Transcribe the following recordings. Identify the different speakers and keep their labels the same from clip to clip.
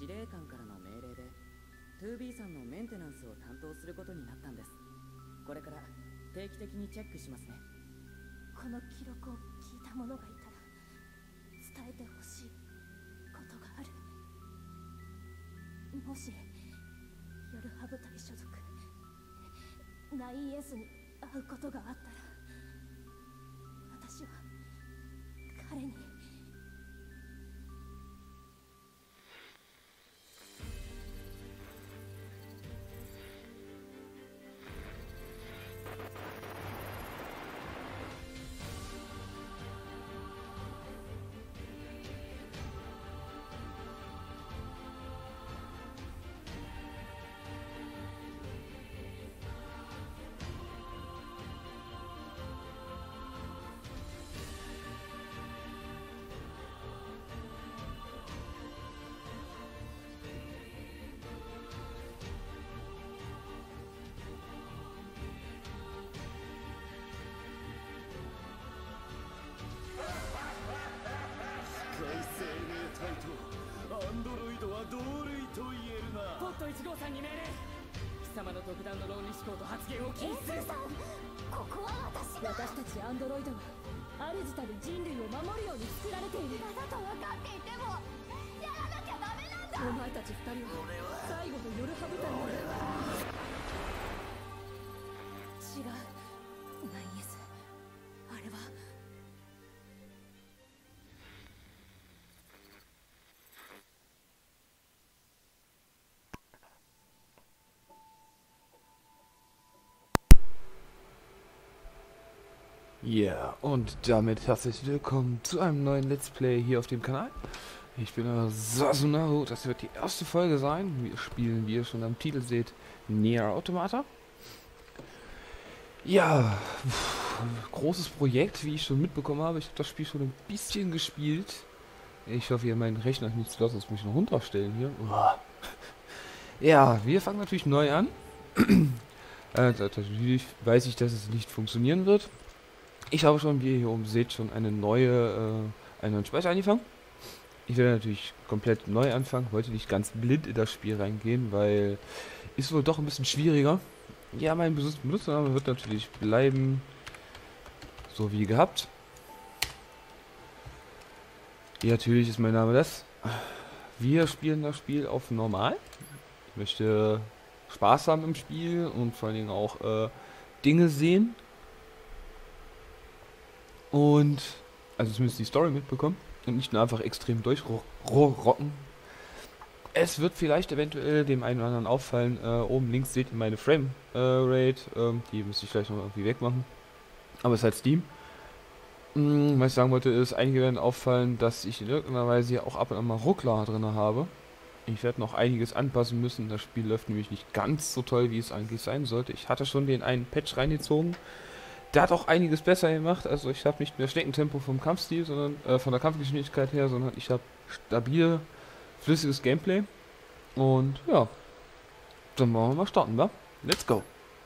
Speaker 1: 司令官からの命令で 2B さんのメンテナンスを担当することになったんです。これから定期的にチェックしますね。
Speaker 2: この記録を聞いた者がいたら伝えてほしいことがある。もし夜ハ部隊所属 9S に会うことがあったら、私は彼に
Speaker 3: アンドロイドは同類と言えるな。
Speaker 1: ポット1号さんに命令。貴様の独断の論理思考と発言を禁止する。
Speaker 2: さん、ここは私たちアンドロイドは主たる人類を守るように作られている。だと分かっていてもやらなきゃダメなんだ。お前たち2人は最後の夜ハ部隊の違う。9S、あれは
Speaker 3: Ja, und damit herzlich willkommen zu einem neuen Let's Play hier auf dem Kanal. Ich bin Sasunaru, das wird die erste Folge sein. Wir spielen, wie ihr schon am Titel seht, Nier Automata. Ja, großes Projekt, wie ich schon mitbekommen habe. Ich habe das Spiel schon ein bisschen gespielt. Ich hoffe, ihr meinen Rechner nicht zu lassen, das muss ich noch runterstellen hier. Ja, wir fangen natürlich neu an. Natürlich weiß ich, dass es nicht funktionieren wird. Ich habe schon, wie ihr hier oben seht, schon einen neuen Speicher angefangen. Ich werde natürlich komplett neu anfangen, wollte nicht ganz blind in das Spiel reingehen, weil ist wohl doch ein bisschen schwieriger. Ja, mein Benutzername wird natürlich bleiben, so wie gehabt. Ja, natürlich ist mein Name das. Wir spielen das Spiel auf normal. Ich möchte Spaß haben im Spiel und vor allen Dingen auch Dinge sehen. Und, also zumindest die Story mitbekommen und nicht nur einfach extrem durchrocken. Es wird vielleicht eventuell dem einen oder anderen auffallen, oben links seht ihr meine Frame-Rate, die müsste ich vielleicht noch irgendwie wegmachen. Aber es ist halt Steam. Was ich sagen wollte ist, einige werden auffallen, dass ich in irgendeiner Weise hier auch ab und an mal Ruckler drin habe. Ich werde noch einiges anpassen müssen, das Spiel läuft nämlich nicht ganz so toll, wie es eigentlich sein sollte. Ich hatte schon den einen Patch reingezogen. Der hat auch einiges besser gemacht, also ich habe nicht mehr Schneckentempo vom Kampfstil, sondern von der Kampfgeschwindigkeit her, sondern ich habe stabil, flüssiges Gameplay. Und ja, dann wollen wir mal starten, wa? Let's go!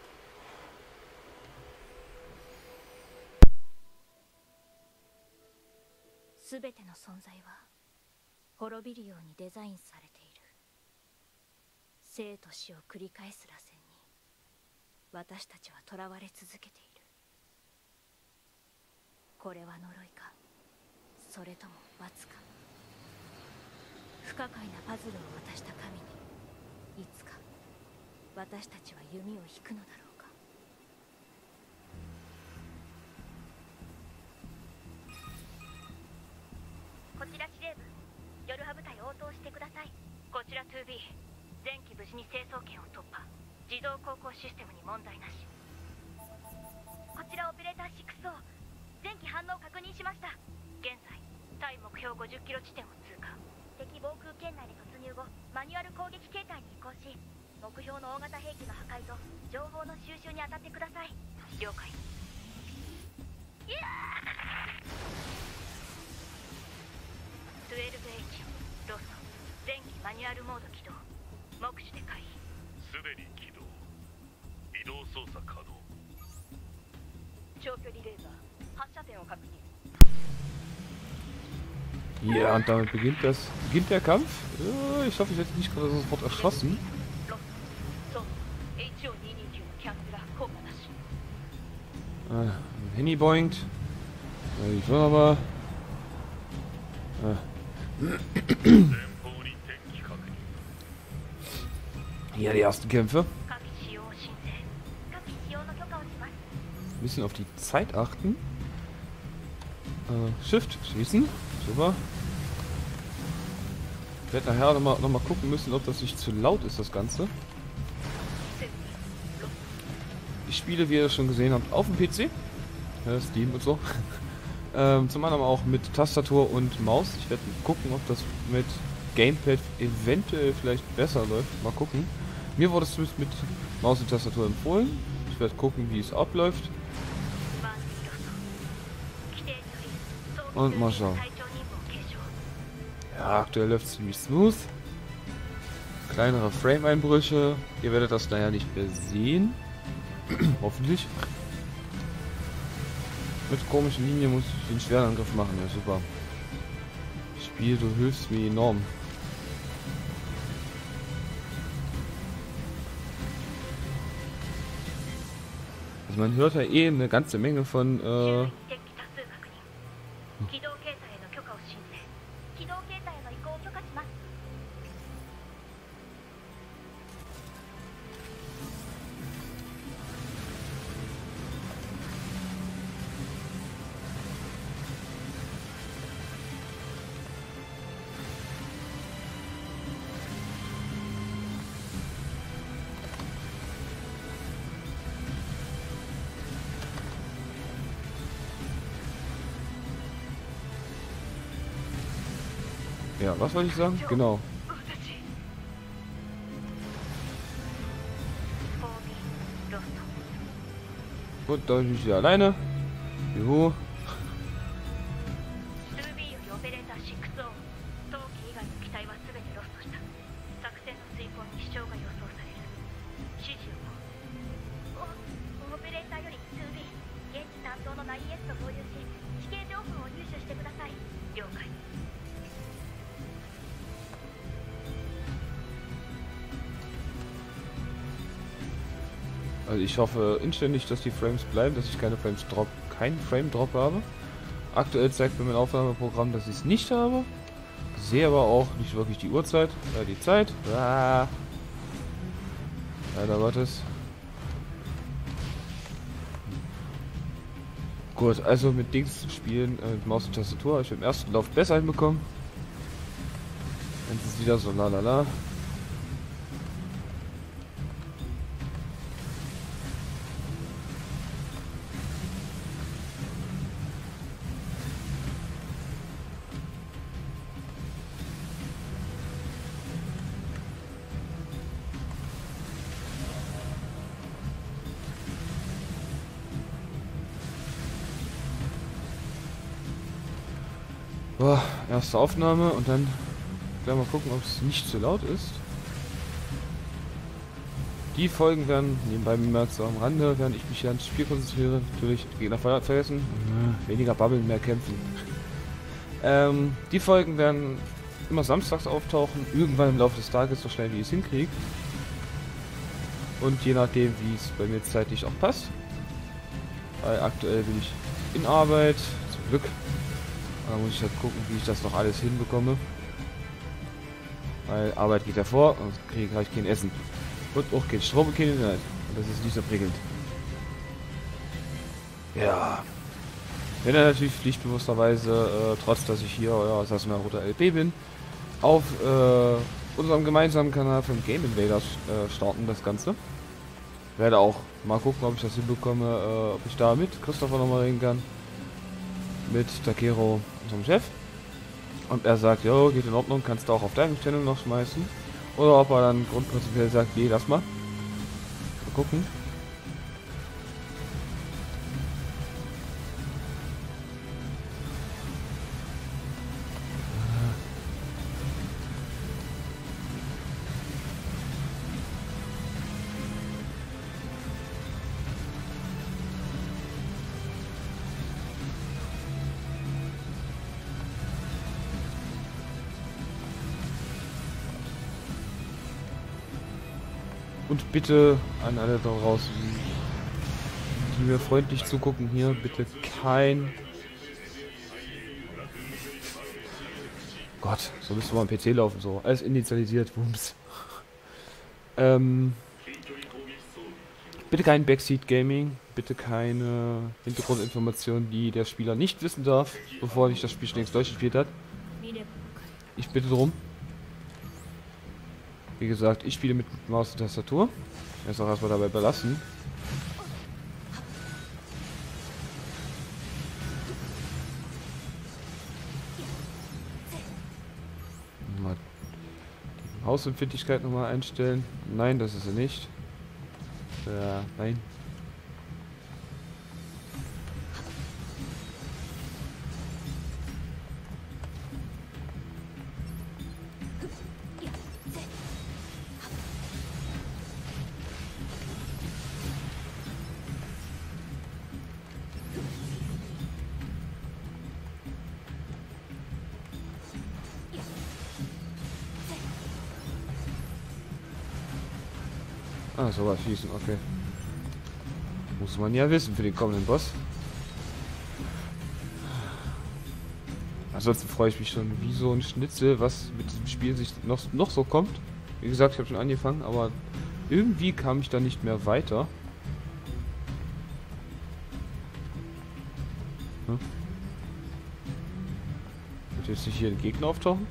Speaker 2: すべての存在は滅びるようにデザインされている。生と死を繰り返す螺旋に私たちは囚われ続けている。これは呪いか、それとも罰か。不可解なパズルを渡した神にいつか私たちは弓を引くのだろうか。
Speaker 4: こちら司令部、夜ハ部隊応答してください。こちら 2B、 前期無事に成層圏を突破。自動航行システムに問題なし。こちらオペレーター 6O、 前期反応確認しました。現在対目標50キロ地点を通過。敵防空圏内で突入後、マニュアル攻撃形態に移行し、目標の大型兵器の破壊と情報の収集に当たってください。了解。いやー 12H ロスト、前期マニュアルモード起動。目視で回避。
Speaker 5: すでに起動。移動操作可能。長距離レーザー発射点を確認。
Speaker 3: Ja, und damit beginnt der Kampf. Ich hoffe, ich werde nicht gerade sofort erschossen.
Speaker 4: そう HO229 のキャンセラー効果なし
Speaker 3: Henny boinkt. Ich will aber.
Speaker 5: 前方に敵機確認
Speaker 3: Hier die ersten Kämpfe.
Speaker 4: 火器使用申請火器使用の許可をします
Speaker 3: Ein bisschen auf die Zeit achten. Shift schießen. Super. Ich werde nachher noch mal gucken müssen, ob das nicht zu laut ist, das Ganze. Ich spiele, wie ihr schon gesehen habt, auf dem PC. Ja, Steam und so. Zum anderen auch mit Tastatur und Maus. Ich werde gucken, ob das mit Gamepad eventuell vielleicht besser läuft. Mal gucken. Mir wurde es zumindest mit Maus und Tastatur empfohlen. Ich werde gucken, wie es abläuft. Und mal schauen. Ja, aktuell läuft es ziemlich smooth. Kleinere Frame-Einbrüche. Ihr werdet das daher nicht mehr sehen. Hoffentlich. Mit komischen Linien muss ich den Schwertangriff machen. Ja, super. Spiel, du hilfst mir enorm. Also man hört ja eh eine ganze Menge von
Speaker 4: 敵機多数確認機動形態への許可を申請機動形態への移行を許可します
Speaker 3: ja, was wollte ich sagen? Genau.
Speaker 4: 私 4B ロスト
Speaker 3: Gut, da bin ich wieder alleine. Juhu.
Speaker 4: 2B よりオペレーター6を当機以外の機体は全てロストした作戦の遂行に支障が予想される指示をオペレーターより 2B 現地担当の 9S と合流し地形情報を入手してください了解
Speaker 3: Also ich hoffe inständig, dass die Frames bleiben, dass ich keinen Frame Drop habe. Aktuell zeigt mir mein Aufnahmeprogramm, dass ich es nicht habe. Sehe aber auch nicht wirklich die Uhrzeit, die Zeit. Ah. Leider Gottes. Gut, also mit Dings spielen, mit Maus und Tastatur habe ich im ersten Lauf besser hinbekommen. Dann ist es wieder so lalala. Boah, erste Aufnahme und dann gleich mal gucken, ob es nicht zu laut ist. Die Folgen werden nebenbei bemerkt so am Rande, während ich mich hier ans Spiel konzentriere. Natürlich Gegner vergessen. Weniger babbeln, mehr kämpfen. Die Folgen werden immer samstags auftauchen, irgendwann im Laufe des Tages, so schnell wie ich es hinkriege. Und je nachdem, wie es bei mir zeitlich auch passt. Weil aktuell bin ich in Arbeit, zum Glück. Da muss ich halt gucken, wie ich das noch alles hinbekomme. Weil Arbeit geht hervor, und kriege ich kein Essen. Und auch kein Strom und kein Internet. Und das ist nicht so prickelnd. Ja. Wenn er natürlich pflichtbewussterweise, trotz dass ich hier euer Assassin's Roter LP bin, auf unserem gemeinsamen Kanal von Game Invaders starten das Ganze. Werde auch mal gucken, ob ich das hinbekomme, ob ich da mit Christopher nochmal reden kann. Mit Takero, unserem Chef. Und er sagt, jo, geht in Ordnung, kannst du auch auf deinem Channel noch schmeißen. Oder ob er dann grundprinzipiell sagt, nee, lass mal. Mal gucken. Und bitte an alle da draußen, die mir freundlich zugucken hier, bitte kein... Gott, so müsste mal am PC laufen, so. Alles initialisiert, wumms. Bitte kein Backseat Gaming, bitte keine Hintergrundinformationen, die der Spieler nicht wissen darf, bevor er nicht das Spiel schon längst durchgespielt hat. Ich bitte drum. Wie gesagt, ich spiele mit Maus und Tastatur. Jetzt auch erstmal dabei belassen. Mal die Hausempfindlichkeit nochmal einstellen. Nein, das ist sie nicht. Nein. Ah, so was schießen, okay. Muss man ja wissen für den kommenden Boss. Ansonsten freue ich mich schon wie so ein Schnitzel, was mit diesem Spiel sich noch so kommt. Wie gesagt, ich habe schon angefangen, aber irgendwie kam ich da nicht mehr weiter. Hm? Wird jetzt nicht hier ein Gegner auftauchen?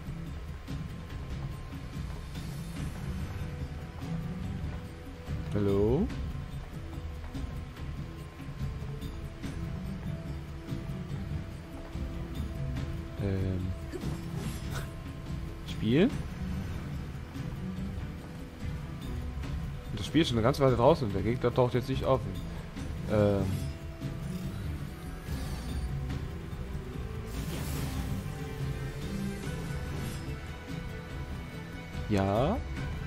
Speaker 3: Hallo? Spiel? Und das Spiel ist schon eine ganze Weile draußen und der Gegner taucht jetzt nicht auf. Ja.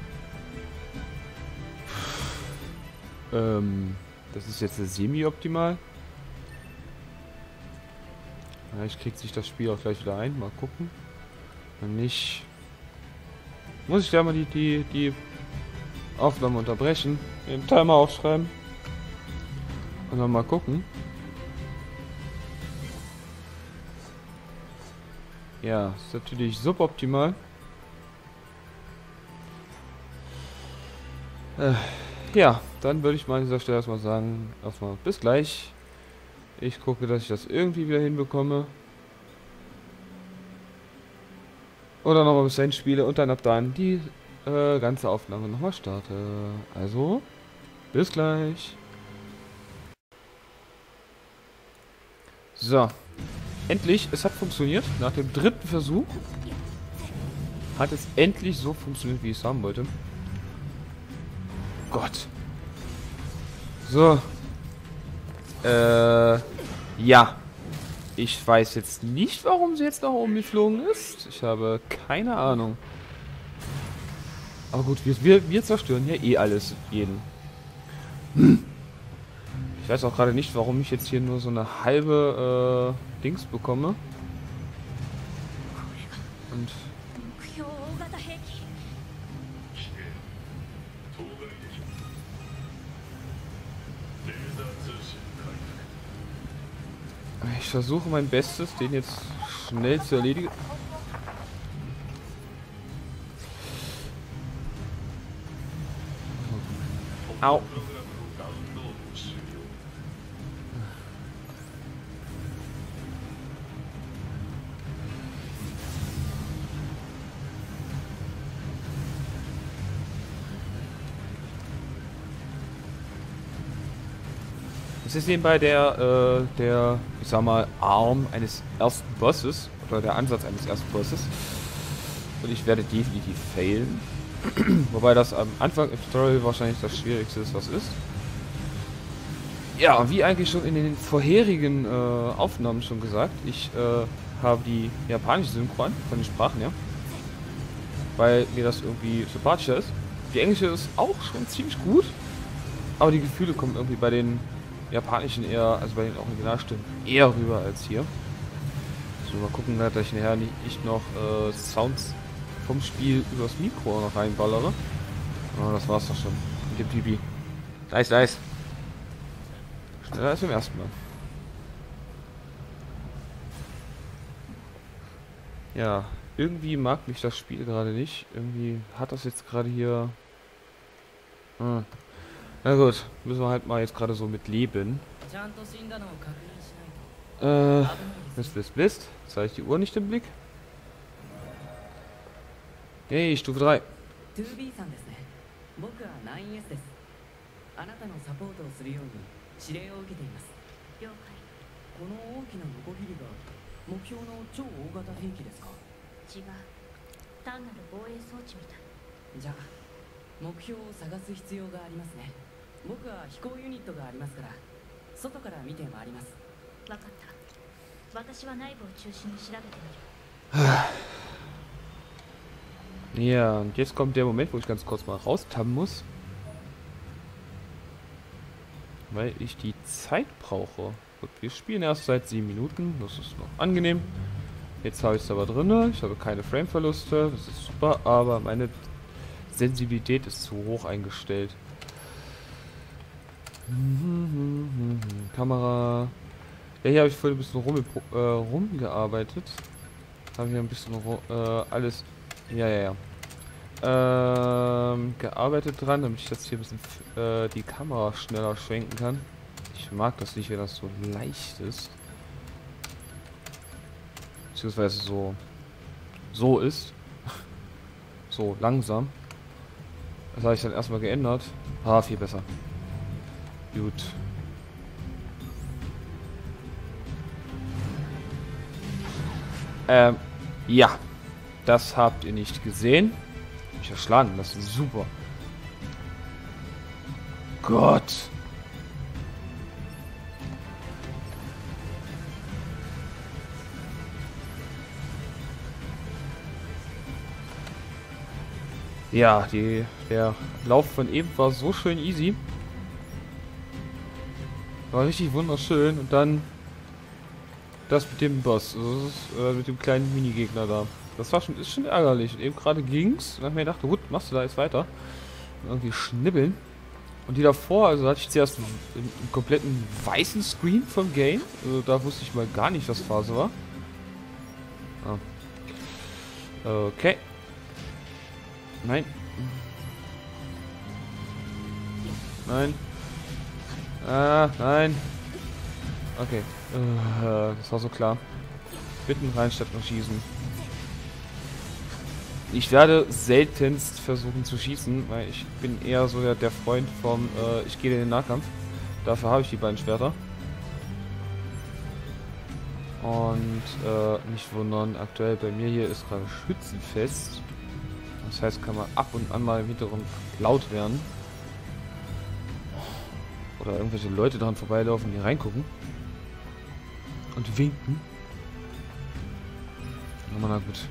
Speaker 3: Das ist jetzt semi-optimal. Vielleicht kriegt sich das Spiel auch gleich wieder ein. Mal gucken. Wenn nicht, muss ich da mal die Aufnahme unterbrechen, den Timer aufschreiben und dann mal gucken. Ja, ist natürlich suboptimal. Ja, dann würde ich mal an dieser Stelle erstmal sagen, erstmal bis gleich. Ich gucke, dass ich das irgendwie wieder hinbekomme. Oder nochmal bis dahin spiele und dann ab dann die ganze Aufnahme nochmal starte. Also, bis gleich. So. Endlich, es hat funktioniert. Nach dem 3. Versuch hat es endlich so funktioniert, wie ich es haben wollte. Gott. So. Ja. Ich weiß jetzt nicht, warum sie jetzt nach oben geflogen ist. Ich habe keine Ahnung. Aber gut, wir zerstören ja eh alles, jeden. Ich weiß auch gerade nicht, warum ich jetzt hier nur so eine halbe Dings bekomme. Und... Ich versuche mein Bestes, den jetzt schnell zu erledigen. Au. Es ist nebenbei der, ich sag mal, Arm eines ersten Bosses, oder der Ansatz eines ersten Bosses. Und ich werde definitiv failen. Wobei das am Anfang im Tutorial wahrscheinlich das Schwierigste ist, was ist. Ja, wie eigentlich schon in den vorherigen Aufnahmen schon gesagt, ich habe die japanische Synchron von den Sprachen, ja. Weil mir das irgendwie sympathischer ist. Die englische ist auch schon ziemlich gut. Aber die Gefühle kommen irgendwie bei den japanischen eher, also bei den Originalstimmen, eher rüber als hier. So, mal gucken, dass ich nachher nicht noch Sounds vom Spiel übers Mikro noch reinballere. Aber das war's doch schon. Mit dem Pipi. Nice, nice. Schneller als beim ersten Mal. Ja, irgendwie mag mich das Spiel gerade nicht. Irgendwie hat das jetzt gerade hier... Na gut, müssen wir halt mal jetzt gerade so mit leben. Mist. Jetzt habe ich die Uhr nicht im Blick. Hey, Stufe 3.
Speaker 1: 2B さんですね。僕は 9S です。あなたのサポートをするように指令を受けています。
Speaker 4: 了解。
Speaker 1: この大きなノコギリが目標の超大型兵器ですか？
Speaker 4: 違う。単なる防衛装置みたい。
Speaker 1: じゃあ目標を探す必要がありますね。僕は飛行ユニットがありますから外から見て回ります。
Speaker 4: わかった。私は内部を中心に調べてみる。
Speaker 3: Ja, und jetzt kommt der Moment, wo ich ganz kurz mal raustappen muss. Weil ich die Zeit brauche. Gut, wir spielen erst seit 7 Minuten, das ist noch angenehm. Jetzt habe ich es aber drin, ich habe keine Frameverluste, das ist super, aber meine Sensibilität ist zu hoch eingestellt. Kamera. Ja, hier habe ich vorhin ein bisschen rumgearbeitet. Habe hier ein bisschen alles... Ja. Gearbeitet dran, damit ich jetzt hier ein bisschen die Kamera schneller schwenken kann. Ich mag das nicht, wenn das so leicht ist. Beziehungsweise so ist. So langsam. Das habe ich dann erstmal geändert. Ah, viel besser. Gut. Ja. Das habt ihr nicht gesehen. Ich erschlagen, das ist super. Gott. Ja, der Lauf von eben war so schön easy. War richtig wunderschön. Und dann das mit dem Boss. Also das ist, mit dem kleinen Minigegner da. Das war ist schon ärgerlich. Und eben gerade ging's. Und dann habe ich mir gedacht, gut, machst du da jetzt weiter. Und irgendwie schnibbeln. Und die davor, also da hatte ich zuerst einen kompletten weißen Screen vom Game. Also da wusste ich mal gar nicht, was Phase war. Ah. Okay. Nein. Nein. Ah, nein. Okay. Das war so klar. Mitten rein statt noch schießen. Ich werde seltenst versuchen zu schießen, weil ich bin eher so der Freund vom ich gehe in den Nahkampf. Dafür habe ich die beiden Schwerter. Und nicht wundern, aktuell bei mir hier ist gerade Schützenfest. Das heißt, kann man ab und an mal im Hintergrund laut werden. Oder irgendwelche Leute daran vorbeilaufen, die reingucken. Und winken. Aber na gut.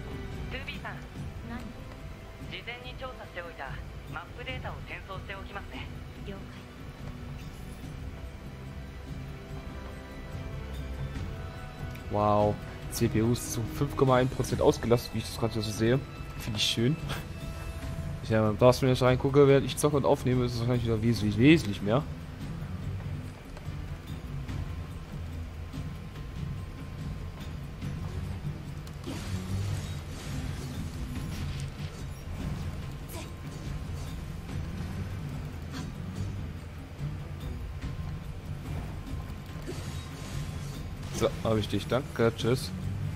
Speaker 3: Wow, CPU ist zu 5,1% ausgelastet, wie ich das gerade so sehe. Finde ich schön. Ja, da wenn ich reingucke, während ich zocke und aufnehme, ist es wahrscheinlich wieder wesentlich mehr. So, habe ich dich. Danke. Tschüss.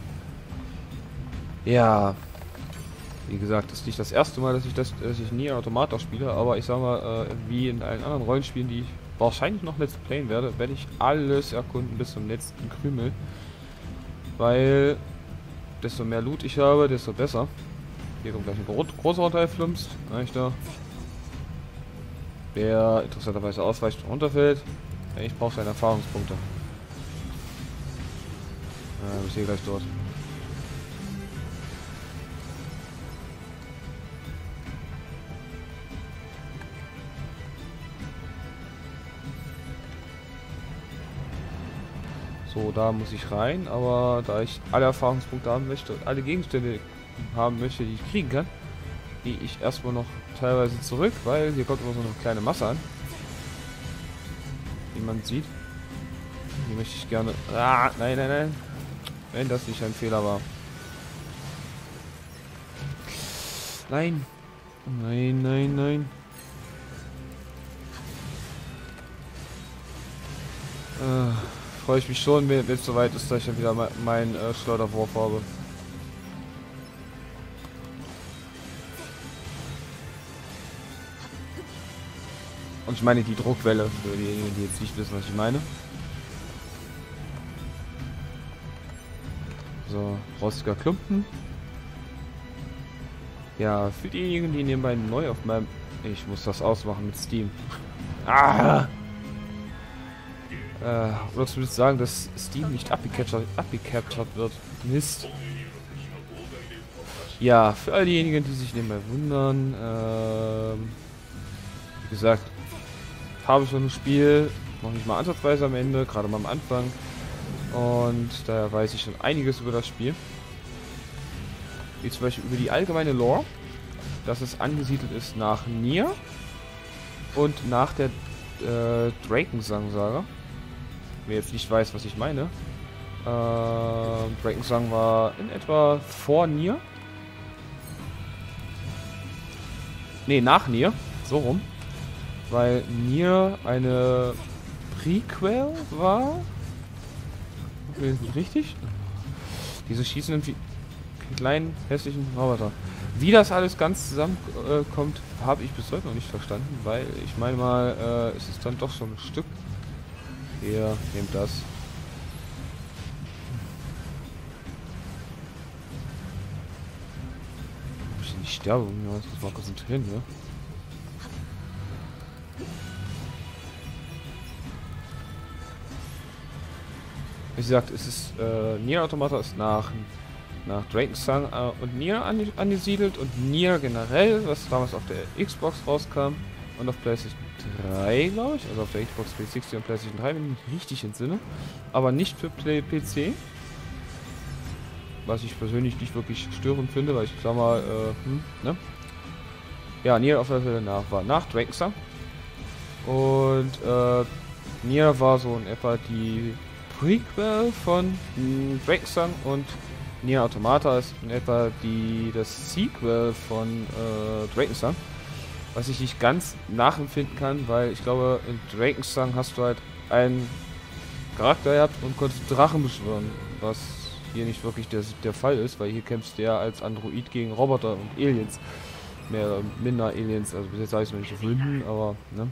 Speaker 3: Ja. Wie gesagt, das ist nicht das erste Mal, dass ich nie Automata spiele, aber ich sag mal, wie in allen anderen Rollenspielen, die ich wahrscheinlich noch Let's Playen werde ich alles erkunden bis zum letzten Krümel. Weil desto mehr Loot ich habe, desto besser. Hier kommt gleich ein großer Runterflumps. Da. Der interessanterweise ausweicht und runterfällt. Ich brauche seine Erfahrungspunkte. Ich sehe gleich dort. So, da muss ich rein, aber da ich alle Erfahrungspunkte haben möchte und alle Gegenstände haben möchte, die ich kriegen kann, gehe ich erstmal noch teilweise zurück, weil hier kommt immer so eine kleine Masse an. Wie man sieht. Die möchte ich gerne... Ah, nein, nein, nein. Wenn das nicht ein Fehler war. Nein. Nein, nein, nein. Freue ich mich schon, wenn es soweit ist, dass ich dann wieder meinen Schleuderwurf habe. Und ich meine die Druckwelle, für diejenigen, die jetzt nicht wissen, was ich meine. So, rostiger Klumpen. Ja, für diejenigen, die nebenbei neu auf meinem... Ich muss das ausmachen mit Steam. Ah! Oder zumindest sagen, dass Steam nicht abgecaptured wird. Mist. Ja, für all diejenigen, die sich nebenbei wundern, wie gesagt, habe schon ein Spiel, noch nicht mal ansatzweise am Ende, gerade mal am Anfang. Und daher weiß ich schon einiges über das Spiel. Wie zum Beispiel über die allgemeine Lore, dass es angesiedelt ist nach Nier und nach der Drakensang-Saga. Wer jetzt nicht weiß, was ich meine. Drakensang war in etwa vor Nier. Ne, nach Nier. So rum. Weil Nier eine Prequel war. Richtig? Diese schießenden kleinen hässlichen Roboter. Wie das alles ganz zusammenkommt, habe ich bis heute noch nicht verstanden, weil ich meine mal, es ist dann doch schon ein Stück. Hier, nehmt das. Ich nicht sterbe, ich muss mal konzentrieren hier. Wie gesagt, es ist Nier Automata ist nach Drakensang und Nier angesiedelt und Nier generell, was damals auf der Xbox rauskam und auf PlayStation 3, glaube ich, also auf der Xbox 360 und PlayStation 3, wenn ich mich richtig entsinne, aber nicht für PC, was ich persönlich nicht wirklich störend finde, weil ich sag mal, ne? Ja, Nier auf der Fälle war nach Drakensang und Nier war so in etwa die Prequel von Drakensang und Nier Automata ist in etwa das Sequel von Drakensang, was ich nicht ganz nachempfinden kann, weil ich glaube, in Drakensang hast du halt einen Charakter gehabt und konntest Drachen beschwören, was hier nicht wirklich der Fall ist, weil hier kämpfst du ja als Android gegen Roboter und Aliens. Mehr oder minder Aliens, also bis jetzt habe ich es noch nicht gefunden, aber, ne?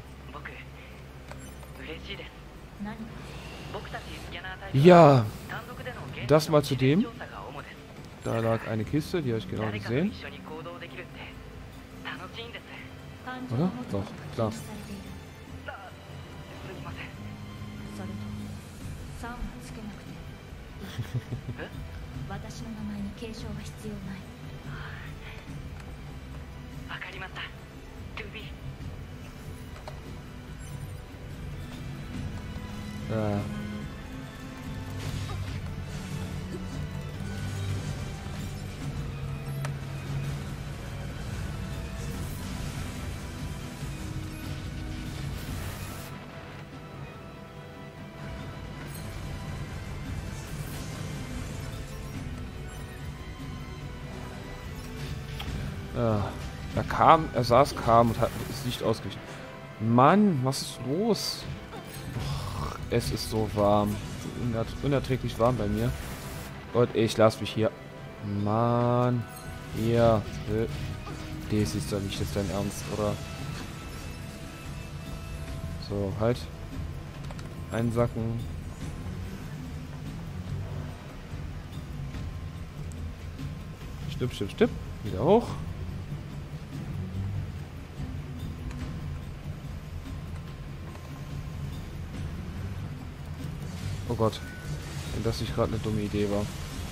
Speaker 3: Ja, das mal zu dem. Da lag eine Kiste, die habe ich genau gesehen. Oder? Doch, klar. Ja. Er kam und hat das Licht ausgewichen. Mann, was ist los? Och, es ist so warm. Unerträglich warm bei mir. Und ich lasse mich hier. Mann. Hier. Das ist doch nicht jetzt dein Ernst, oder? So, halt. Einsacken. Stipp, stipp, stipp. Wieder hoch. Oh Gott, wenn das nicht gerade eine dumme Idee war.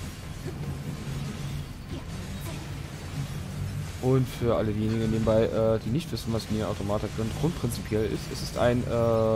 Speaker 3: Und für alle diejenigen nebenbei, die nicht wissen, was Nier Automata grundprinzipiell ist, es ist ein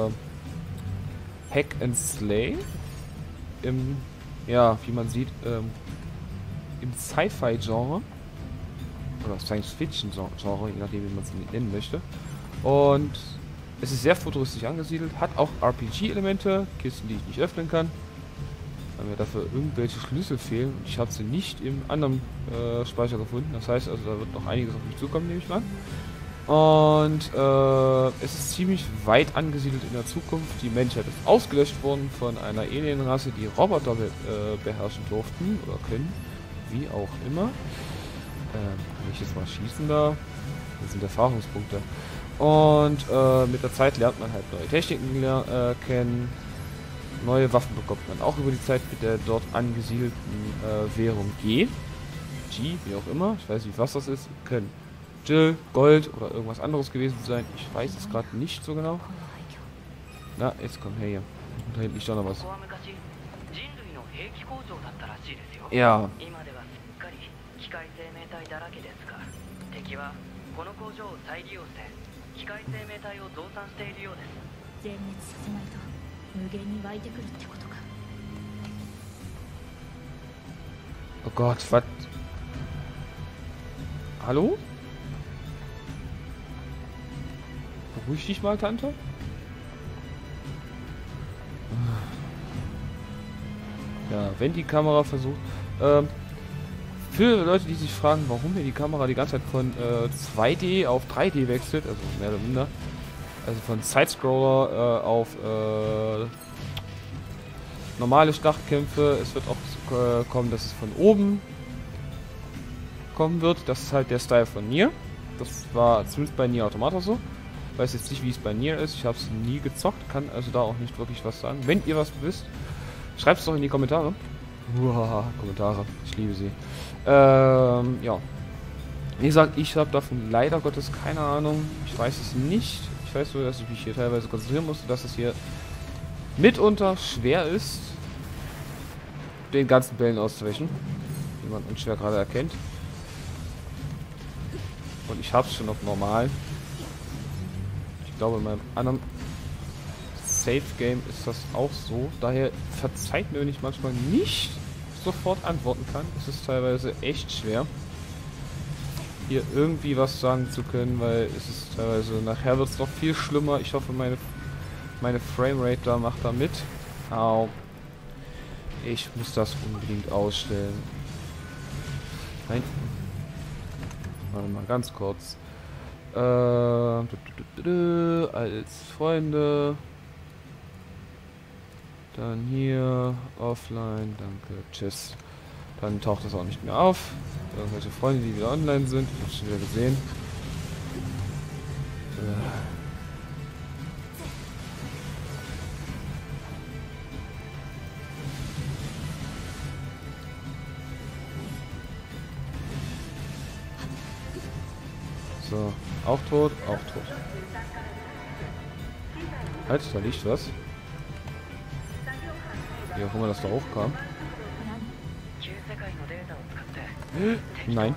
Speaker 3: Hack and Slay im, ja, wie man sieht, im Sci-Fi-Genre. oder Science-Fiction-Genre, je nachdem, wie man es nennen möchte. Und es ist sehr futuristisch angesiedelt, hat auch RPG-Elemente, Kisten, die ich nicht öffnen kann, weil mir dafür irgendwelche Schlüssel fehlen. Und ich habe sie nicht im anderen Speicher gefunden. Das heißt also, da wird noch einiges auf mich zukommen, nehme ich mal. Und es ist ziemlich weit angesiedelt in der Zukunft. Die Menschheit ist ausgelöscht worden von einer Alienrasse, die Roboter beherrschen durften oder können. Wie auch immer. Kann ich jetzt mal schießen da? Das sind Erfahrungspunkte. Und mit der Zeit lernt man halt neue Techniken kennen. Neue Waffen bekommt man auch über die Zeit mit der dort angesiedelten Währung G, wie auch immer. Ich weiß nicht, was das ist. Können Jill, Gold oder irgendwas anderes gewesen sein. Ich weiß es gerade nicht so genau. Na, jetzt komm her hier. Und da hinten liegt doch noch was. Ja. Oh Gott, was? Hallo? Beruhig dich mal, Tante. Ja, wenn die Kamera versucht... für Leute, die sich fragen, warum hier die Kamera die ganze Zeit von 2D auf 3D wechselt, also mehr oder minder, also von Sidescroller auf normale Schlachtkämpfe, es wird auch kommen, dass es von oben kommen wird. Das ist halt der Style von Nier. Das war zumindest bei Nier Automata so. Ich weiß jetzt nicht, wie es bei Nier ist. Ich habe es nie gezockt, kann also da auch nicht wirklich was sagen. Wenn ihr was wisst, schreibt es doch in die Kommentare. Uah, Kommentare, ich liebe sie. Ja. Wie gesagt, ich habe davon leider Gottes keine Ahnung. Ich weiß es nicht. Ich weiß nur, dass ich mich hier teilweise konzentrieren musste, dass es hier mitunter schwer ist, den ganzen Bällen auszuweichen, wie man unschwer gerade erkennt. Und ich habe es schon auf normal. Ich glaube, in meinem anderen Safe-Game ist das auch so. Daher verzeiht mir, wenn ich manchmal nicht sofort antworten kann. Es ist teilweise echt schwer, hier irgendwie was sagen zu können, weil es ist teilweise, nachher wird es noch viel schlimmer. Ich hoffe, meine Framerate da macht da mit. Au. Ich muss das unbedingt ausstellen. Nein. Warte mal ganz kurz. Als Freunde. Dann hier. Offline. Danke. Tschüss. Dann taucht das auch nicht mehr auf. Irgendwelche Freunde, die wieder online sind. Ich hab's schon wieder gesehen. So, auch tot, auch tot. Halt, da liegt was. Wie auch immer das da hochkam. Nein.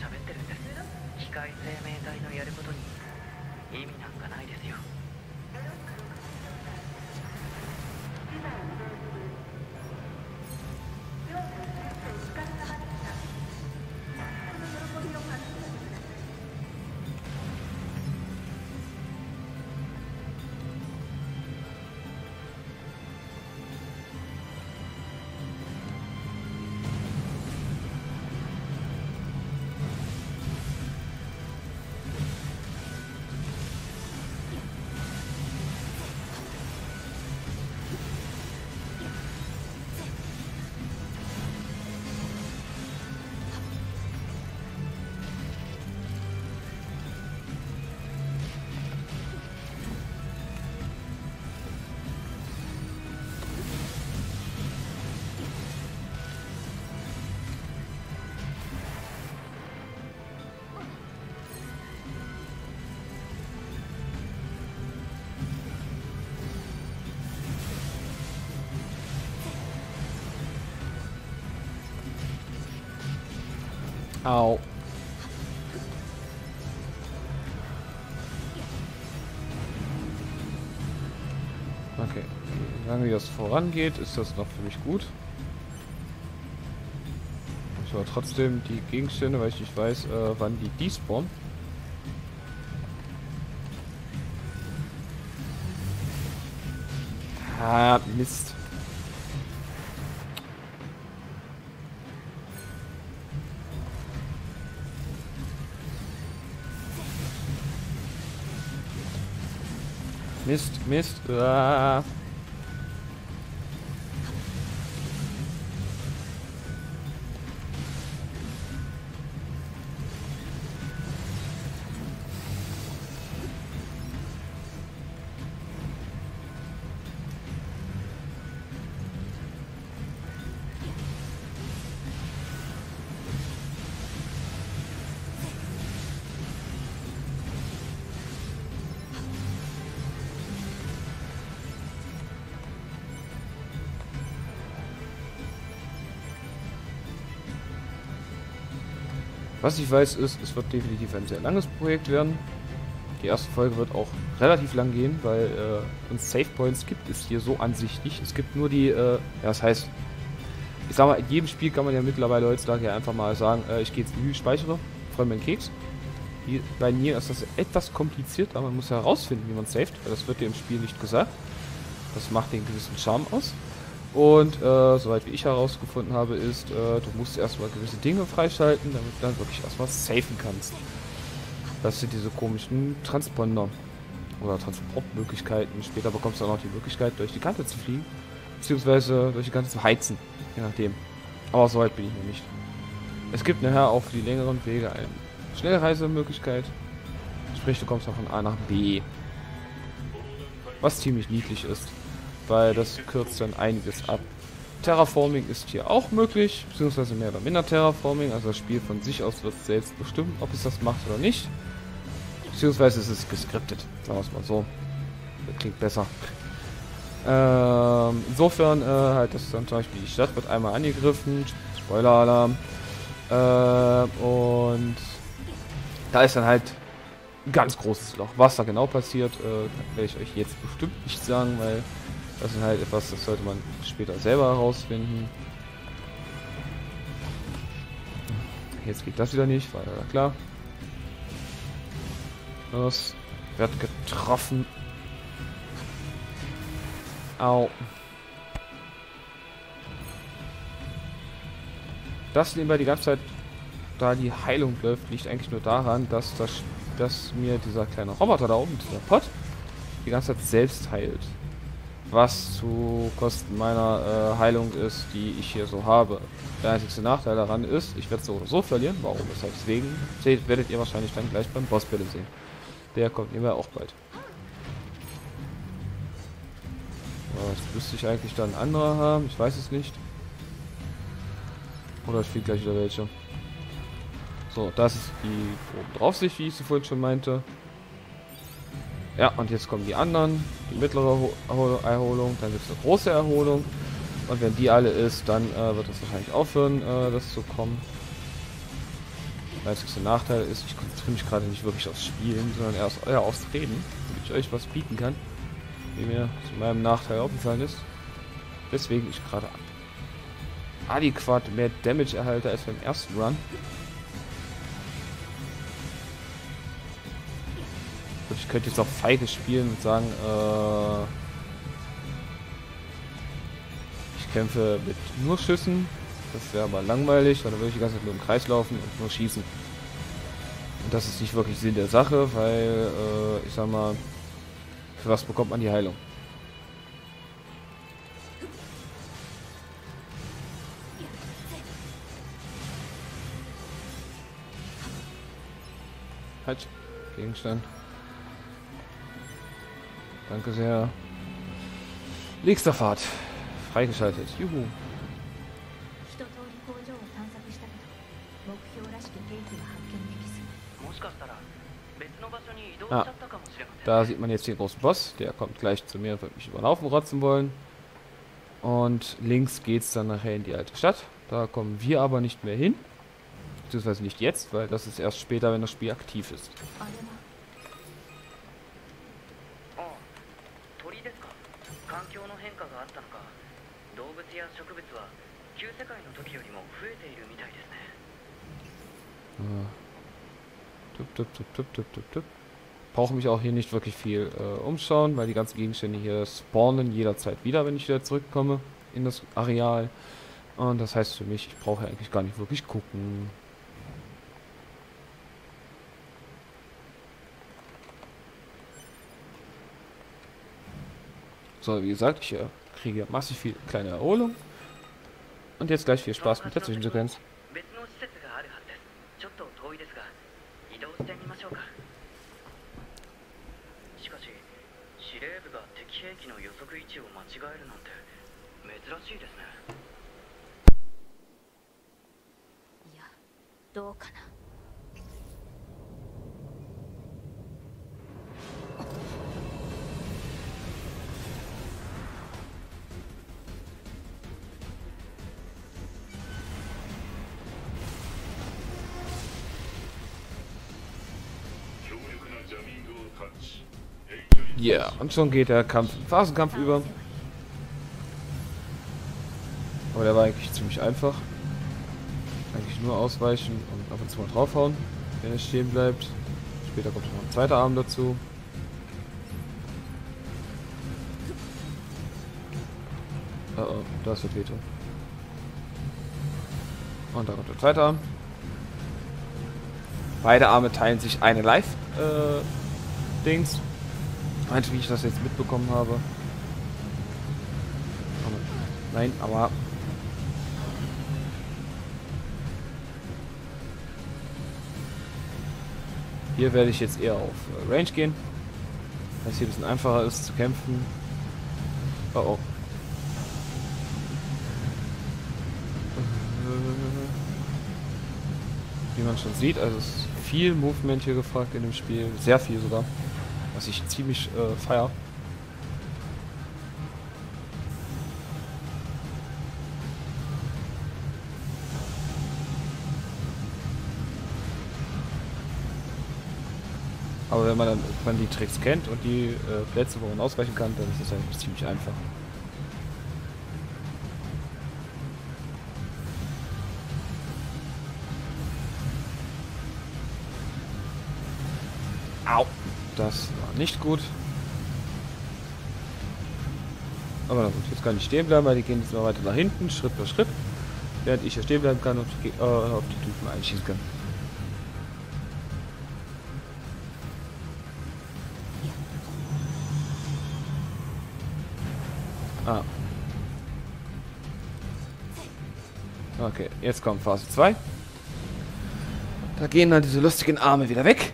Speaker 3: Au. Okay. Solange wie das vorangeht, ist das noch für mich gut. Ich aber trotzdem die Gegenstände, weil ich nicht weiß, wann die despawnen. Ah, Mist. Mist, Mist. Ah. Was ich weiß ist, es wird definitiv ein sehr langes Projekt werden. Die erste Folge wird auch relativ lang gehen, weil uns Save Points gibt es hier so an sich nicht. Es gibt nur die, ja, das heißt, ich sag mal, in jedem Spiel kann man ja mittlerweile heutzutage ja einfach mal sagen, ich gehe ins Menü, speichere, freue meinen Keks. Bei Nier ist das etwas kompliziert, aber man muss herausfinden, wie man saved, weil das wird dir im Spiel nicht gesagt. Das macht den gewissen Charme aus. Und soweit wie ich herausgefunden habe, ist, du musst erstmal gewisse Dinge freischalten, damit du dann wirklich erstmal safen kannst. Das sind diese komischen Transponder oder Transportmöglichkeiten. Später bekommst du auch noch die Möglichkeit, durch die Kante zu fliegen, beziehungsweise durch die Kante zu heizen, je nachdem. Aber soweit bin ich noch nicht. Es gibt nachher auch für die längeren Wege eine Schnellreisemöglichkeit. Sprich, du kommst noch von A nach B. Was ziemlich niedlich ist, weil das kürzt dann einiges ab. Terraforming ist hier auch möglich, beziehungsweise mehr oder minder Terraforming. Also das Spiel von sich aus wird selbst bestimmen, ob es das macht oder nicht. Beziehungsweise ist es geskriptet, sagen wir es mal so. Das klingt besser. Insofern halt, dass dann zum Beispiel die Stadt wird einmal angegriffen. Spoiler-Alarm. Und da ist dann halt ein ganz großes Loch. Was da genau passiert, werde ich euch jetzt bestimmt nicht sagen, weil das ist halt etwas, das sollte man später selber herausfinden. Jetzt geht das wieder nicht, war ja klar. Das wird getroffen. Au. Das nebenbei die ganze Zeit, da die Heilung läuft, liegt eigentlich nur daran, dass mir dieser kleine Roboter da oben, dieser Pot, die ganze Zeit selbst heilt. Was zu Kosten meiner Heilung ist, die ich hier so habe. Der einzige Nachteil daran ist, ich werde so oder so verlieren. Warum? Deswegen werdet ihr wahrscheinlich dann gleich beim Bossbattle sehen. Der kommt immer auch bald. Jetzt müsste ich eigentlich dann einen anderer haben. Ich weiß es nicht. Oder ich fliege gleich wieder welche. So, das ist die oben drauf Sicht, wie ich sie vorhin schon meinte. Ja, und jetzt kommen die anderen. Die mittlere Erholung, dann gibt es eine große Erholung. Und wenn die alle ist, dann wird es wahrscheinlich aufhören, das zu kommen. Der einzige Nachteil ist, ich konzentriere mich gerade nicht wirklich aufs Spielen, sondern eher aufs Reden, damit ich euch was bieten kann, wie mir zu meinem Nachteil aufgefallen ist. Deswegen ich gerade adäquat mehr Damage erhalte als beim ersten Run. Und ich könnte jetzt auch feige spielen und sagen, ich kämpfe mit nur Schüssen. Das wäre aber langweilig, weil dann würde ich die ganze Zeit nur im Kreis laufen und nur schießen. Und das ist nicht wirklich Sinn der Sache, weil, ich sag mal, für was bekommt man die Heilung? Halt, Gegenstand. Danke sehr. Nächster Fahrt. Freigeschaltet. Juhu. Ah, da sieht man jetzt den großen Boss. Der kommt gleich zu mir und wird mich überlaufen rotzen wollen. Und links geht es dann nachher in die alte Stadt. Da kommen wir aber nicht mehr hin. Beziehungsweise nicht jetzt, weil das ist erst später, wenn das Spiel aktiv ist. Brauche mich auch hier nicht wirklich viel umschauen, weil die ganzen Gegenstände hier spawnen jederzeit wieder, wenn ich wieder zurückkomme in das Areal. Und das heißt für mich, ich brauche eigentlich gar nicht wirklich gucken. So, wie gesagt, ich kriege massiv viel kleine Erholung. Und jetzt gleich viel Spaß mit der Zwischensequenz.
Speaker 1: 別の施設があるはずです。ちょっと遠いですが、移動してみましょうか。しかし、司令部が敵兵器の予測位置を間違えるなんて珍しいですね。
Speaker 4: いや、どうかな。
Speaker 5: 強力なジャミングを感知。
Speaker 3: Ja, und schon geht der Kampf in Phasenkampf über. Aber der war eigentlich ziemlich einfach. Eigentlich nur ausweichen und ab und zu mal draufhauen, wenn er stehen bleibt. Später kommt noch ein zweiter Arm dazu. Oh, oh, da ist Vertretung. Und da kommt der zweite Arm. Beide Arme teilen sich eine Live-Dings. Meinte, wie ich das jetzt mitbekommen habe. Nein, aber... Hier werde ich jetzt eher auf Range gehen. Weil es hier ein bisschen einfacher ist zu kämpfen. Oh oh. Wie man schon sieht, also es ist viel Movement hier gefragt in dem Spiel. Sehr viel sogar. Was ich ziemlich feier. Aber wenn man dann irgendwann die Tricks kennt und die Plätze, wo man ausweichen kann, dann ist das eigentlich ziemlich einfach. Au! Das war nicht gut. Aber na gut, jetzt kann ich stehen bleiben, weil die gehen jetzt mal weiter nach hinten, Schritt für Schritt. Während ich hier stehen bleiben kann und auf die Typen einschießen kann. Ah. Okay, jetzt kommt Phase 2. Da gehen dann diese lustigen Arme wieder weg.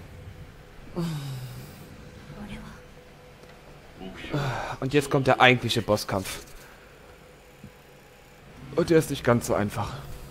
Speaker 3: Und jetzt kommt der eigentliche Bosskampf. Und der ist nicht ganz so einfach.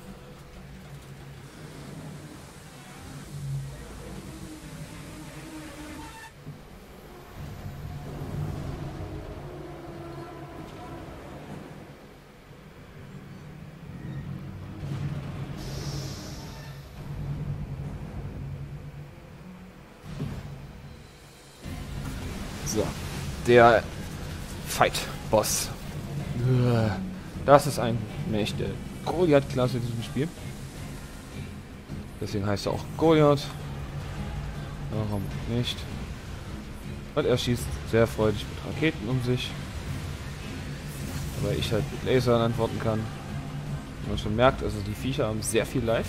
Speaker 3: So, der Fight-Boss. Das ist eine echte Goliath-Klasse in diesem Spiel. Deswegen heißt er auch Goliath. Warum nicht? Und er schießt sehr freudig mit Raketen um sich. Weil ich halt mit Lasern antworten kann. Wie man schon merkt, also die Viecher haben sehr viel Life.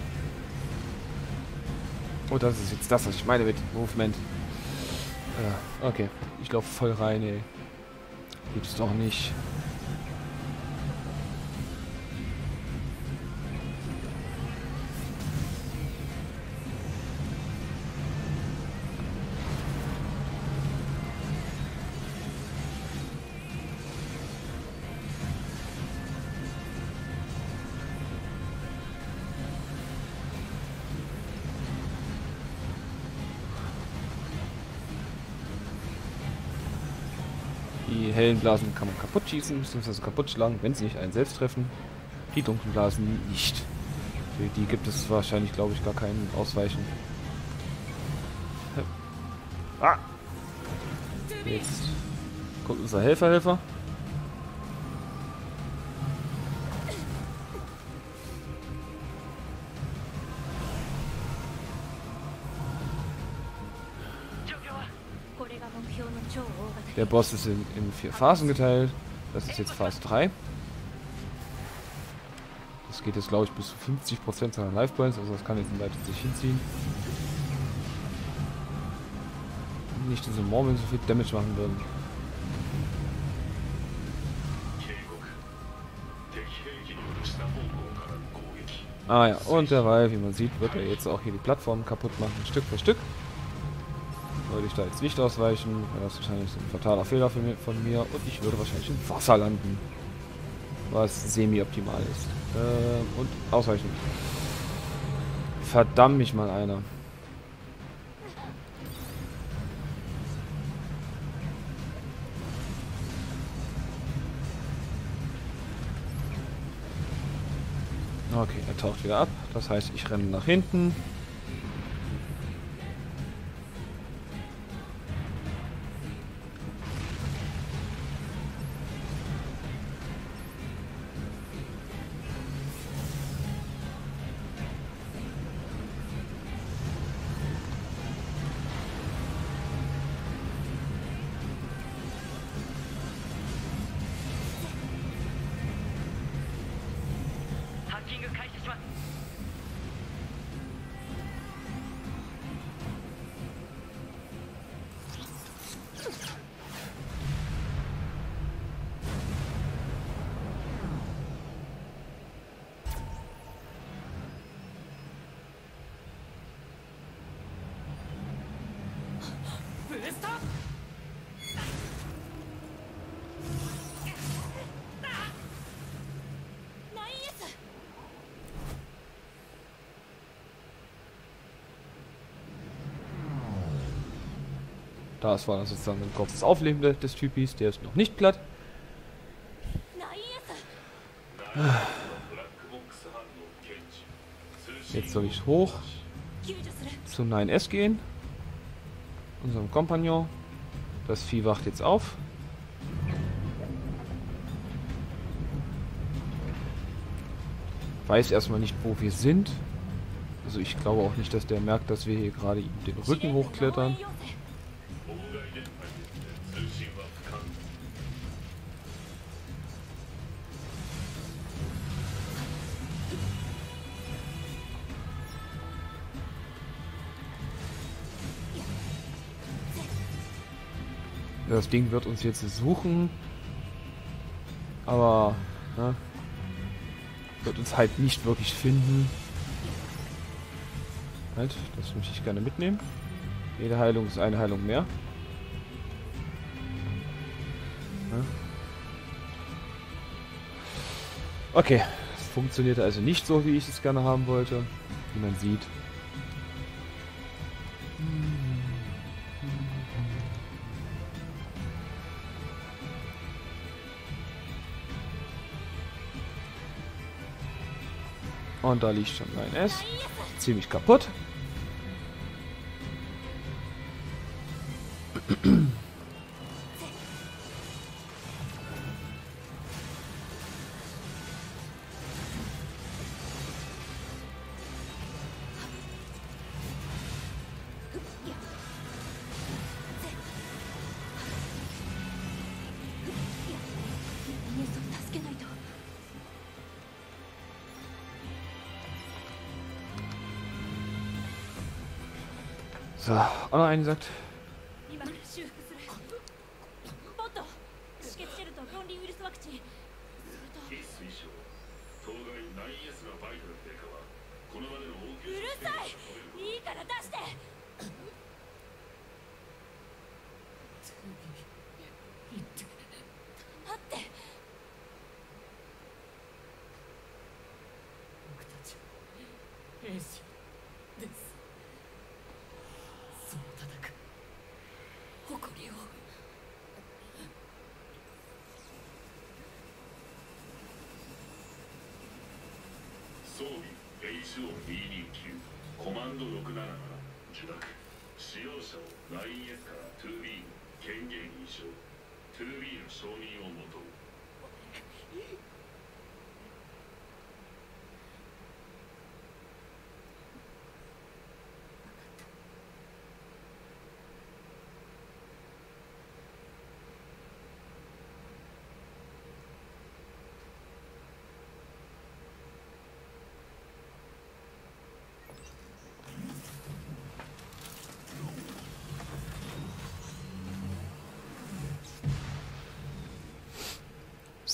Speaker 3: Oh, das ist jetzt das, was ich meine mit Movement. Okay, ich laufe voll rein, ey. Gibt's doch nicht. Die hellen Blasen kann man kaputt schießen, bzw. kaputt schlagen, wenn sie nicht einen selbst treffen. Die dunklen Blasen nicht. Für die gibt es wahrscheinlich, glaube ich, gar keinen Ausweichen. Ah! Jetzt kommt unser Helfer. Der Boss ist in 4 Phasen geteilt. Das ist jetzt Phase 3. Das geht jetzt, glaube ich, bis zu 50% seiner Life Points. Also das kann jetzt weiter sich hinziehen. Nicht diese Mormon so viel Damage machen würden. Ah ja, und derweil, wie man sieht, wird er jetzt auch hier die Plattform kaputt machen, Stück für Stück. Würde ich da jetzt nicht ausweichen, wäre das wahrscheinlich ein fataler Fehler von mir und ich würde wahrscheinlich im Wasser landen. Was semi-optimal ist. Und ausweichen. Verdammt mich mal einer. Okay, er taucht wieder ab. Das heißt, ich renne nach hinten. Das war dann sozusagen ein kurzes Aufleben des Typis. Der ist noch nicht platt. Jetzt soll ich hoch zu 9S gehen. Unserem Kompagnon. Das Vieh wacht jetzt auf. Weiß erstmal nicht, wo wir sind. Also ich glaube auch nicht, dass der merkt, dass wir hier gerade ihm den Rücken hochklettern. Das Ding wird uns jetzt suchen, aber ne, wird uns halt nicht wirklich finden. Halt, das möchte ich gerne mitnehmen. Jede Heilung ist eine Heilung mehr. Ja. Okay, es funktionierte also nicht so, wie ich es gerne haben wollte, wie man sieht. Und da liegt schon ein S. Ziemlich kaputt. So, auch noch einen gesagt.
Speaker 5: 装備 HO229 コマンド67から受諾使用者を 9S から 2B の権限認証 2B の承認を求む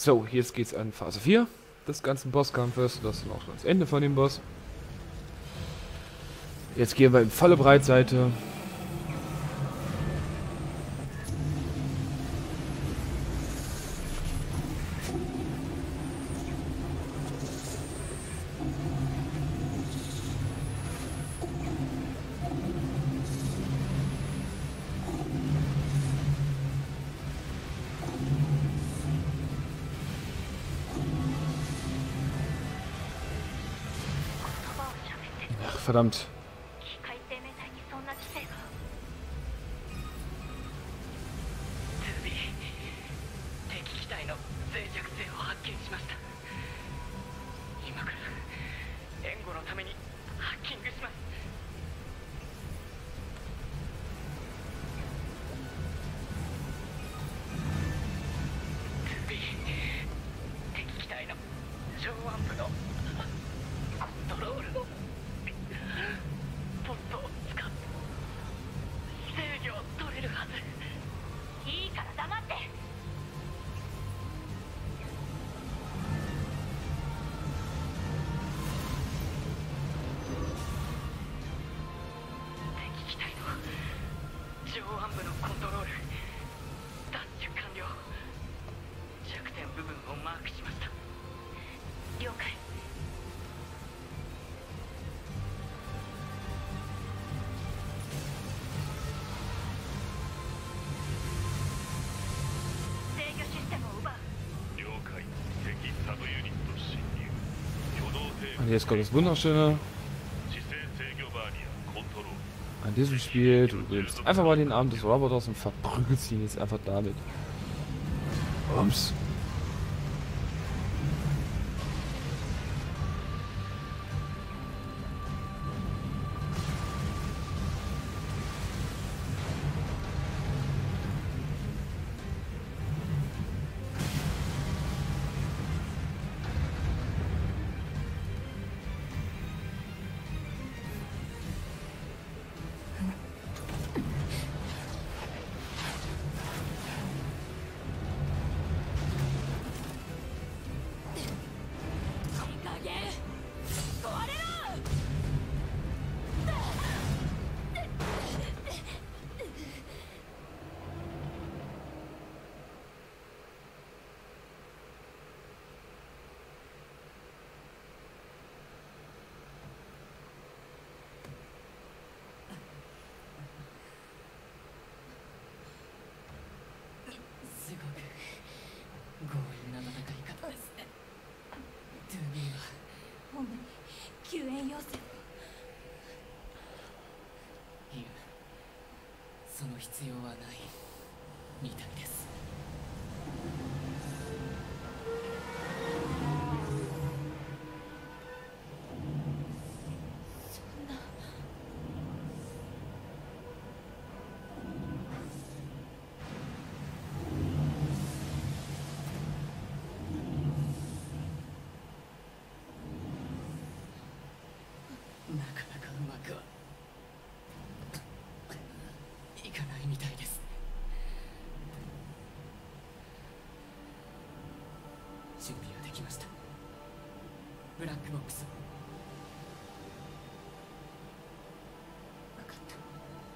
Speaker 3: So, jetzt geht's an Phase 4 des ganzen Bosskampfes. Das ist auch schon das Ende von dem Boss. Jetzt gehen wir in volle Breitseite. Ach, verdammt.
Speaker 4: 機械生命体にそんな知性が。2B 敵機体の脆弱性を発見しました。今から援護のためにハッキングします。2B 敵機体の超暗部のコントロールのポットを使って制御を取れるはず。いいから黙って。敵機体の上腕部のコントロール奪取完了。弱点部分をマークしました。了解。制御システムを奪う。
Speaker 5: 了解。敵サブユニット侵入。挙動停
Speaker 3: Und jetzt kommt das Wunderschöne
Speaker 5: 姿勢制御バーニアコントロール。
Speaker 3: an diesem Spiel. Du nimmst einfach mal den Arm des Roboters und verprügelst ihn jetzt einfach damit. Ums.
Speaker 1: すごく強引な戦い方ですね。トゥービーは
Speaker 2: ほんまに救援要請。
Speaker 1: いや、その必要はないみたいです。
Speaker 2: そんな。
Speaker 1: なかなかうまくはいかないみたいですね。準備はできました。ブラックボックス。
Speaker 2: 分かった。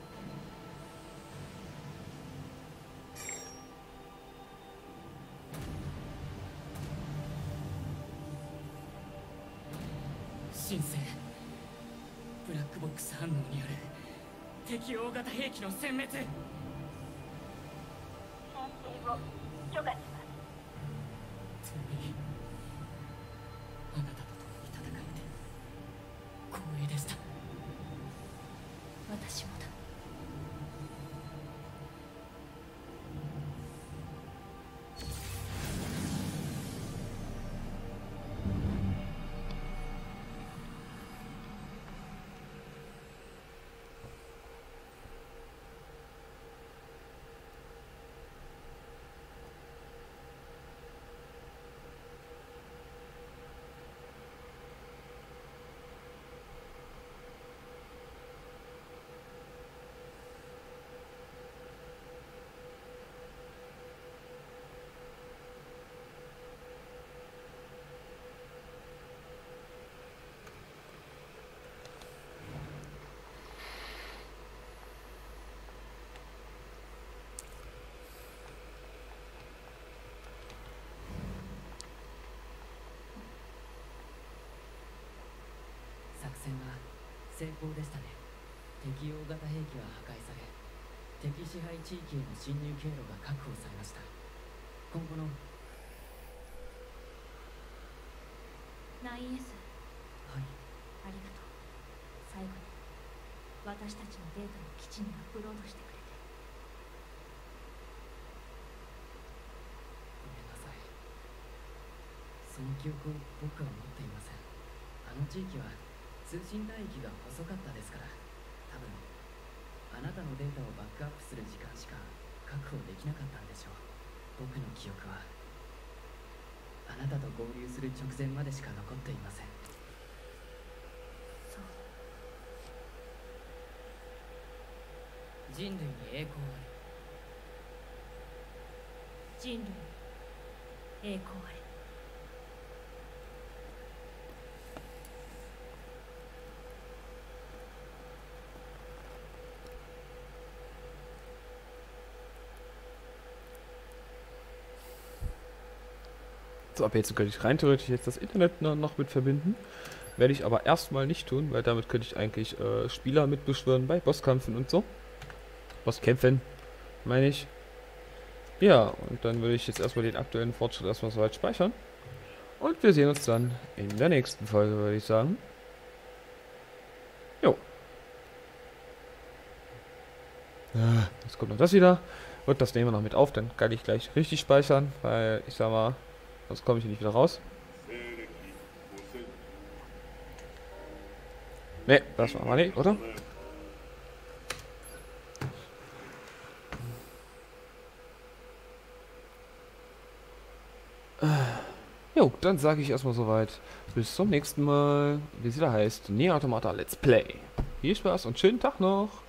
Speaker 1: 新生ブラックボックス反応による敵大型兵器の殲滅。
Speaker 4: 参戦を許可します。
Speaker 1: トゥービー、あなたと共に戦えて光栄でした。
Speaker 2: 私もだ。
Speaker 1: 成功でしたね。敵用型兵器は破壊され、敵支配地域への侵入経路が確保されました。今後の
Speaker 2: 9S
Speaker 1: はい、
Speaker 2: ありがとう。最後に私たちのデータを基地にアップロードしてくれて。
Speaker 1: ごめんなさい。その記憶を僕は持っていません。あの地域は通信帯域が細かったですから、多分あなたのデータをバックアップする時間しか確保できなかったんでしょう。僕の記憶はあなたと合流する直前までしか残っていません。
Speaker 2: そう。
Speaker 1: 人類に栄光あり。
Speaker 2: 人類に栄光あれ。
Speaker 3: So, ab jetzt könnte ich rein theoretisch jetzt das Internet noch mit verbinden. Werde ich aber erstmal nicht tun, weil damit könnte ich eigentlich Spieler mitbeschwören bei Bosskämpfen und so. Bosskämpfen, meine ich. Ja, und dann würde ich jetzt erstmal den aktuellen Fortschritt erstmal soweit speichern. Und wir sehen uns dann in der nächsten Folge, würde ich sagen. Jo. Jetzt kommt noch das wieder. Und das nehmen wir noch mit auf, dann kann ich gleich richtig speichern, weil ich sag mal, sonst komme ich hier nicht wieder raus. Ne, das machen wir nicht, oder? Jo, dann sage ich erstmal soweit. Bis zum nächsten Mal. Wie es wieder heißt, Nier Automata Let's Play. Viel Spaß und schönen Tag noch.